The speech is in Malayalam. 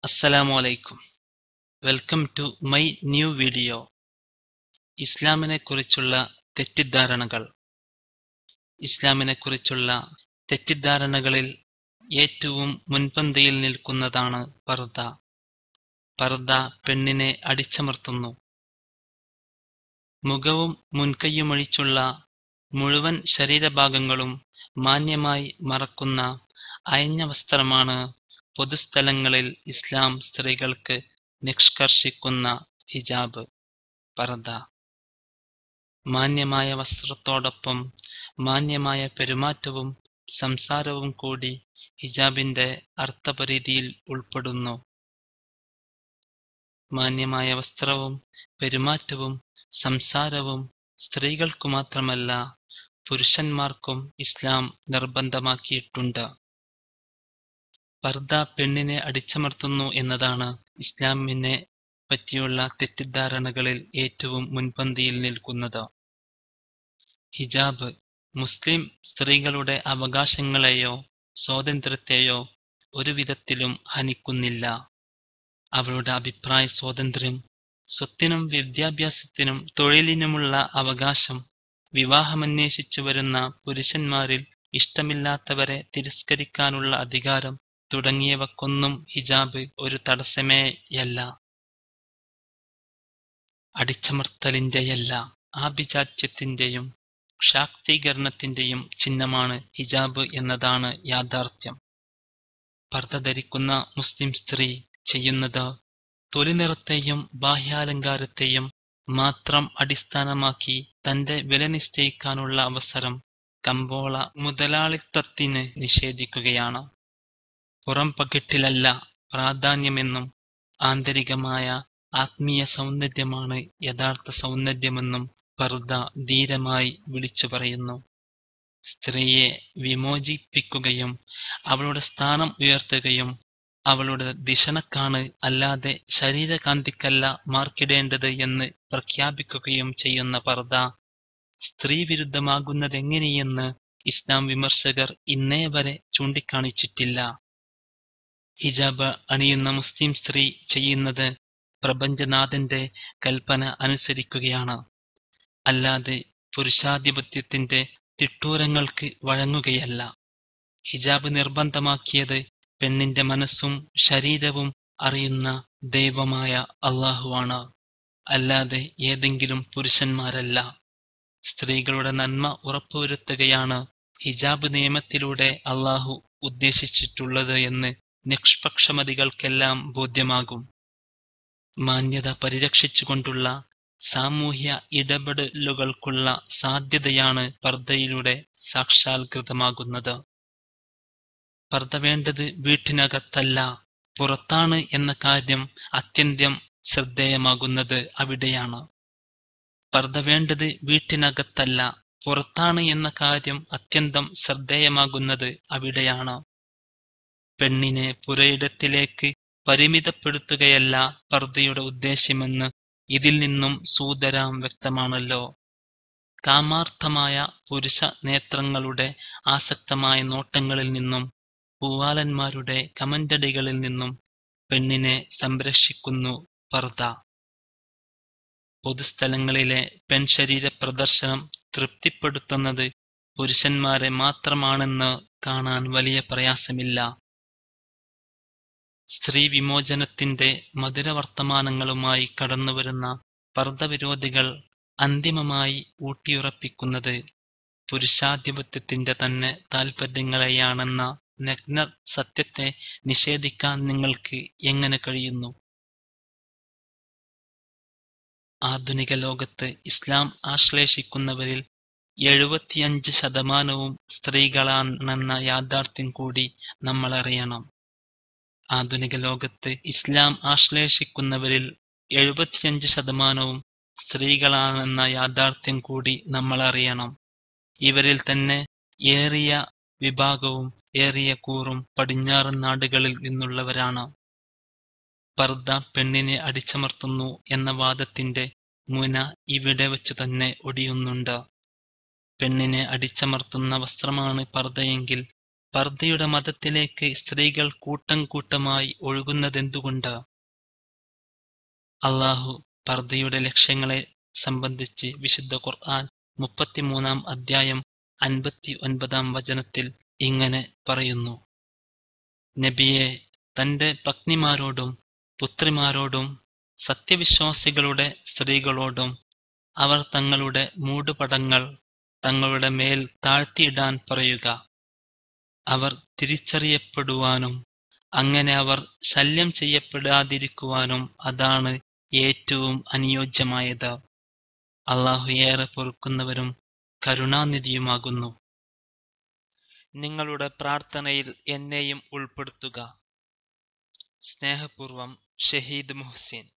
Assalamu alaikum. Welcome to my new video. ഇസ്ലാമിനെക്കുറിച്ചുള്ള തെറ്റിദ്ധാരണകൾ. ഇസ്ലാമിനെക്കുറിച്ചുള്ള തെറ്റിദ്ധാരണകളിൽ ഏറ്റവും മുൻപന്തിയിൽ നിൽക്കുന്നതാണ് പർദ. പർദ പെണ്ണിനെ അടിച്ചമർത്തുന്നു. മുഖവും മുൻകൈയുമൊഴിച്ചുള്ള മുഴുവൻ ശരീരഭാഗങ്ങളും മാന്യമായി മറക്കുന്ന അയഞ്ഞ വസ്ത്രമാണ് പൊതുസ്ഥലങ്ങളിൽ ഇസ്ലാം സ്ത്രീകൾക്ക് നിഷ്കർഷിക്കുന്ന ഹിജാബ്, പർദ. മാന്യമായ വസ്ത്രത്തോടൊപ്പം മാന്യമായ പെരുമാറ്റവും സംസാരവും കൂടി ഹിജാബിന്റെ അർത്ഥപരിധിയിൽ ഉൾപ്പെടുന്നു. മാന്യമായ വസ്ത്രവും പെരുമാറ്റവും സംസാരവും സ്ത്രീകൾക്കു മാത്രമല്ല പുരുഷന്മാർക്കും ഇസ്ലാം നിർബന്ധമാക്കിയിട്ടുണ്ട്. പർദ പെണ്ണിനെ അടിച്ചമർത്തുന്നു എന്നതാണ് ഇസ്ലാമിനെ പറ്റിയുള്ള തെറ്റിദ്ധാരണകളിൽ ഏറ്റവും മുൻപന്തിയിൽ നിൽക്കുന്നത്. ഹിജാബ് മുസ്ലിം സ്ത്രീകളുടെ അവകാശങ്ങളെയോ സ്വാതന്ത്ര്യത്തെയോ ഒരു വിധത്തിലും ഹനിക്കുന്നില്ല. അവരുടെ അഭിപ്രായ സ്വാതന്ത്ര്യം, സ്വത്തിനും വിദ്യാഭ്യാസത്തിനും തൊഴിലിനുമുള്ള അവകാശം, വിവാഹമന്വേഷിച്ചു വരുന്ന പുരുഷന്മാരിൽ ഇഷ്ടമില്ലാത്തവരെ തിരസ്കരിക്കാനുള്ള അധികാരം തുടങ്ങിയവക്കൊന്നും ഹിജാബ് ഒരു തടസ്സമേയല്ല. അടിച്ചമർത്തലിന്റെയല്ല, ആഭിജാത്യത്തിന്റെയും ശാക്തീകരണത്തിന്റെയും ചിഹ്നമാണ് ഹിജാബ് എന്നതാണ് യാഥാർത്ഥ്യം. പർദ ധരിക്കുന്ന മുസ്ലിം സ്ത്രീ ചെയ്യുന്നത് തൊലിനിറത്തെയും ബാഹ്യാലങ്കാരത്തെയും മാത്രം അടിസ്ഥാനമാക്കി തന്റെ വില നിശ്ചയിക്കാനുള്ള അവസരം കമ്പോള മുതലാളിത്തത്തിന് നിഷേധിക്കുകയാണ്. പുറം പകിട്ടിലല്ല പ്രാധാന്യമെന്നും ആന്തരികമായ ആത്മീയ സൗന്ദര്യമാണ് യഥാർത്ഥ സൗന്ദര്യമെന്നും പർദ ധീരമായി വിളിച്ചു പറയുന്നു. സ്ത്രീയെ വിമോചിപ്പിക്കുകയും അവളുടെ സ്ഥാനം ഉയർത്തുകയും അവളുടെ ദിശണക്കാണ് അല്ലാതെ ശരീരകാന്തിക്കല്ല മാർക്കിടേണ്ടത് എന്ന് പ്രഖ്യാപിക്കുകയും ചെയ്യുന്ന പർദ സ്ത്രീ വിരുദ്ധമാകുന്നതെങ്ങനെയെന്ന് ഇസ്ലാം വിമർശകർ ഇന്നേ വരെ ചൂണ്ടിക്കാണിച്ചിട്ടില്ല. ഹിജാബ് അണിയുന്ന മുസ്ലിം സ്ത്രീ ചെയ്യുന്നത് പ്രപഞ്ചനാഥന്റെ കൽപ്പന അനുസരിക്കുകയാണ്, അല്ലാതെ പുരുഷാധിപത്യത്തിന്റെ തിട്ടൂരങ്ങൾക്ക് വഴങ്ങുകയല്ല. ഹിജാബ് നിർബന്ധമാക്കിയത് പെണ്ണിന്റെ മനസ്സും ശരീരവും അറിയുന്ന ദൈവമായ അള്ളാഹുവാണ്, അല്ലാതെ ഏതെങ്കിലും പുരുഷന്മാരല്ല. സ്ത്രീകളുടെ നന്മ ഉറപ്പുവരുത്തുകയാണ് ഹിജാബ് നിയമത്തിലൂടെ അള്ളാഹു ഉദ്ദേശിച്ചിട്ടുള്ളത് എന്ന് നിഷ്പക്ഷമതികൾക്കെല്ലാം ബോധ്യമാകും. മാന്യത പരിരക്ഷിച്ചുകൊണ്ടുള്ള സാമൂഹ്യ ഇടപെടലുകൾക്കുള്ള സാധ്യതയാണ് പർദയിലൂടെ സാക്ഷാത്കൃതമാകുന്നത്. പർദ വേണ്ടത് വീട്ടിനകത്തല്ല, പുറത്താണ് എന്ന കാര്യം അത്യന്തം ശ്രദ്ധേയമാകുന്നത് അവിടെയാണ്. പർദ വേണ്ടത് വീട്ടിനകത്തല്ല, പുറത്താണ് എന്ന കാര്യം അത്യന്തം ശ്രദ്ധേയമാകുന്നത് അവിടെയാണ്. പെണ്ണിനെ പുരയിടത്തിലേക്ക് പരിമിതപ്പെടുത്തുകയല്ല പർദയുടെ ഉദ്ദേശ്യമെന്ന് ഇതിൽ നിന്നും സൂതരാം വ്യക്തമാണല്ലോ. കാമാർത്ഥമായ പുരുഷ നേത്രങ്ങളുടെ ആസക്തമായ നോട്ടങ്ങളിൽ നിന്നും പൂവാലന്മാരുടെ കമന്റടികളിൽ നിന്നും പെണ്ണിനെ സംരക്ഷിക്കുന്നു പർദ. പൊതുസ്ഥലങ്ങളിലെ പെൺശരീര പ്രദർശനം തൃപ്തിപ്പെടുത്തുന്നത് പുരുഷന്മാരെ മാത്രമാണെന്ന് കാണാൻ വലിയ പ്രയാസമില്ല. സ്ത്രീ വിമോചനത്തിന്റെ മധുരവർത്തമാനങ്ങളുമായി കടന്നുവരുന്ന പർദവിരോധികൾ അന്തിമമായി ഊട്ടിയുറപ്പിക്കുന്നത് പുരുഷാധിപത്യത്തിന്റെ തന്നെ താൽപര്യങ്ങളെയാണെന്ന നഗ്ന സത്യത്തെ നിഷേധിക്കാൻ നിങ്ങൾക്ക് എങ്ങനെ കഴിയുന്നു? ആധുനിക ലോകത്ത് ഇസ്ലാം ആശ്ലേഷിക്കുന്നവരിൽ 75% സ്ത്രീകളാണെന്ന യാഥാർത്ഥ്യം കൂടി നമ്മൾ അറിയണം. ആധുനിക ലോകത്ത് ഇസ്ലാം ആശ്ലേഷിക്കുന്നവരിൽ 75% സ്ത്രീകളാണെന്ന യാഥാർത്ഥ്യം കൂടി നമ്മൾ അറിയണം. ഇവരിൽ തന്നെ ഏറിയ വിഭാഗവും ഏറിയ കൂറും പടിഞ്ഞാറൻ നാടുകളിൽ നിന്നുള്ളവരാണ്. പർദ പെണ്ണിനെ അടിച്ചമർത്തുന്നു എന്ന വാദത്തിന്റെ മുന ഇവിടെ വച്ചു തന്നെ ഒടിയുന്നുണ്ട്. പെണ്ണിനെ അടിച്ചമർത്തുന്ന വസ്ത്രമാണ് പർദയെങ്കിൽ പർദ്ദയുടെ മതത്തിലേക്ക് സ്ത്രീകൾ കൂട്ടം കൂട്ടമായി ഒഴുകുന്നതെന്തുകൊണ്ട്? അല്ലാഹു പർദ്ദയുടെ ലക്ഷ്യങ്ങളെ സംബന്ധിച്ച് വിശുദ്ധ ഖുർആൻ 33 അധ്യായം 59 വചനത്തിൽ ഇങ്ങനെ പറയുന്നു: നബിയെ, തന്റെ പത്നിമാരോടും പുത്രിമാരോടും സത്യവിശ്വാസികളുടെ സ്ത്രീകളോടും അവർ തങ്ങളുടെ മൂടുപടങ്ങൾ തങ്ങളുടെ മേൽ താഴ്ത്തിയിടാൻ പറയുക. അവർ തിരിച്ചറിയപ്പെടുവാനും അങ്ങനെ അവർ ശല്യം ചെയ്യപ്പെടാതിരിക്കുവാനും അതാണ് ഏറ്റവും അനുയോജ്യമായത്. അല്ലാഹു ഏറെ പൊറുക്കുന്നവരും കരുണാനിധിയുമാകുന്നു. നിങ്ങളുടെ പ്രാർത്ഥനയിൽ എന്നെയും ഉൾപ്പെടുത്തുക. സ്നേഹപൂർവം, ഷഹീദ് മുഹ്സിൻ.